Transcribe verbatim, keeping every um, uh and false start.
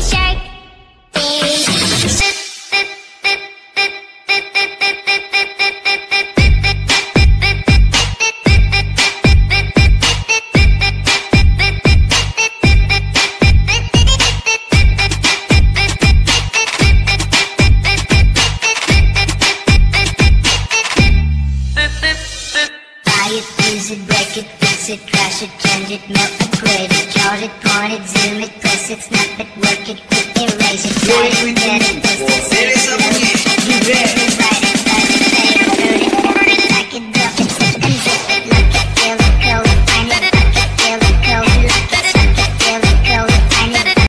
shark. Use it, break it, fix it, crash it, change it, melt, upgrade it, chart it, point it, zoom it, press it, snap it, work it, quick erase it, write it, edit, test it,